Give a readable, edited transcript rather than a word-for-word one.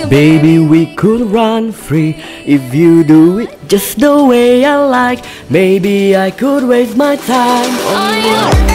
Baby, we could run free if you do it just the way I like. Maybe I could waste my time on you.